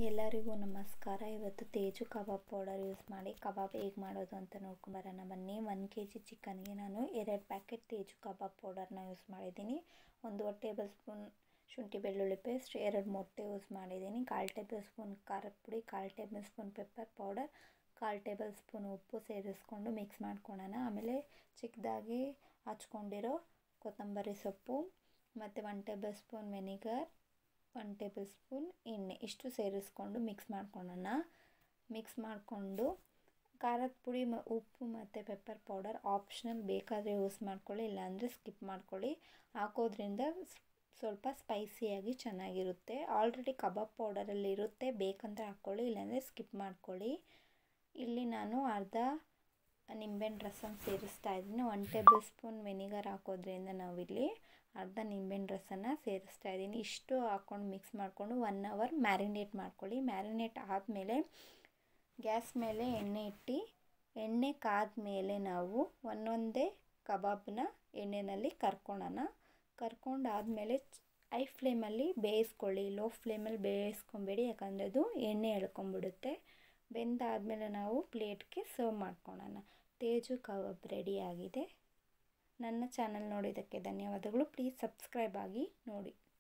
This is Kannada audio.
ಎಲ್ಲರಿಗೂ ನಮಸ್ಕಾರ. ಇವತ್ತು ತೇಜು ಕಬಾಬ್ ಪೌಡರ್ ಯೂಸ್ ಮಾಡಿ ಕಬಾಬ್ ಹೇಗೆ ಮಾಡೋದು ಅಂತ ನೋಡ್ಕೊಂಬರೋಣ ಬನ್ನಿ. 1 kg ಚಿಕನ್ಗೆ ನಾನು 2 ಪ್ಯಾಕೆಟ್ ತೇಜು ಕಬಾಬ್ ಪೌಡರ್ನ ಯೂಸ್ ಮಾಡಿದ್ದೀನಿ. 1 ಟೇಬಲ್ ಸ್ಪೂನ್ ಶುಂಠಿ ಬೆಳ್ಳುಳ್ಳಿ ಪೇಸ್ಟ್, 2 ಮೊಟ್ಟೆ ಯೂಸ್ ಮಾಡಿದ್ದೀನಿ, 1/4 ಟೇಬಲ್ ಸ್ಪೂನ್ ಖಾರದ ಪುಡಿ, 1/4 table spoon pepper powder, 1/4 table spoon ಉಪ್ಪು ಸೇರಿಸ್ಕೊಂಡು ಮಿಕ್ಸ್ ಮಾಡ್ಕೊಳ್ಳೋಣ. ಆಮೇಲೆ ಚಿಕ್ಕದಾಗಿ ಹಚ್ಕೊಂಡಿರೋ ಕೊತ್ತಂಬರಿ ಸೊಪ್ಪು ಮತ್ತು 1 table spoon vinegar, 1 table spoon ಎಣ್ಣೆ ಇಷ್ಟು ಸೇರಿಸ್ಕೊಂಡು ಮಿಕ್ಸ್ ಮಾಡ್ಕೊಳ್ಳೋಣ. ಮಿಕ್ಸ್ ಮಾಡಿಕೊಂಡು ಖಾರದ ಪುಡಿ ಉಪ್ಪು ಮತ್ತು ಪೆಪ್ಪರ್ ಪೌಡರ್ ಆಪ್ಷನಲ್, ಬೇಕಾದರೆ ಯೂಸ್ ಮಾಡ್ಕೊಳ್ಳಿ, ಇಲ್ಲಾಂದರೆ ಸ್ಕಿಪ್ ಮಾಡ್ಕೊಳ್ಳಿ. ಹಾಕೋದ್ರಿಂದ ಸ್ವಲ್ಪ ಸ್ಪೈಸಿಯಾಗಿ ಚೆನ್ನಾಗಿರುತ್ತೆ. ಆಲ್ರೆಡಿ ಕಬಾಬ್ ಪೌಡರಲ್ಲಿ ಇರುತ್ತೆ, ಬೇಕಂದರೆ ಹಾಕ್ಕೊಳ್ಳಿ, ಇಲ್ಲಾಂದರೆ ಸ್ಕಿಪ್ ಮಾಡ್ಕೊಳ್ಳಿ. ಇಲ್ಲಿ ನಾನು ಅರ್ಧ ನಿಂಬೆಹಣ್ಣು ರಸನ ಸೇರಿಸ್ತಾ ಇದ್ದೀನಿ. 1 ಟೇಬಲ್ ಸ್ಪೂನ್ ವೆನಿಗರ್ ಹಾಕೋದ್ರಿಂದ ನಾವಿಲ್ಲಿ ಅರ್ಧ ನಿಂಬೆಹಣ್ಣು ರಸನ ಸೇರಿಸ್ತಾ ಇದ್ದೀನಿ. ಇಷ್ಟು ಹಾಕ್ಕೊಂಡು ಮಿಕ್ಸ್ ಮಾಡಿಕೊಂಡು 1 ಅವರ್ ಮ್ಯಾರಿನೇಟ್ ಮಾಡ್ಕೊಳ್ಳಿ. ಮ್ಯಾರಿನೇಟ್ ಆದಮೇಲೆ ಗ್ಯಾಸ್ ಮೇಲೆ ಎಣ್ಣೆ ಇಟ್ಟು, ಎಣ್ಣೆ ಕಾದ್ಮೇಲೆ ನಾವು ಒಂದೊಂದೇ ಕಬಾಬ್ನ ಎಣ್ಣೆಯಲ್ಲಿ ಕರ್ಕೊಳ್ಳೋಣ. ಕರ್ಕೊಂಡಾದಮೇಲೆ ಹೈ ಫ್ಲೇಮಲ್ಲಿ ಬೇಯಿಸ್ಕೊಳ್ಳಿ, ಲೋ ಫ್ಲೇಮಲ್ಲಿ ಬೇಯಿಸ್ಕೊಬೇಡಿ, ಯಾಕಂದರೆ ಅದು ಎಣ್ಣೆ ಎಳ್ಕೊಂಬಿಡುತ್ತೆ. ಬೆಂದಾದಮೇಲೆ ನಾವು ಪ್ಲೇಟ್ಗೆ ಸರ್ವ್ ಮಾಡ್ಕೊಳ್ಳೋಣ. ತೇಜು ಕಬಾಬ್ ರೆಡಿಯಾಗಿದೆ. ನನ್ನ ಚಾನಲ್ ನೋಡಿದ್ದಕ್ಕೆ ಧನ್ಯವಾದಗಳು. ಪ್ಲೀಸ್ ಸಬ್ಸ್ಕ್ರೈಬ್ ಆಗಿ ನೋಡಿ.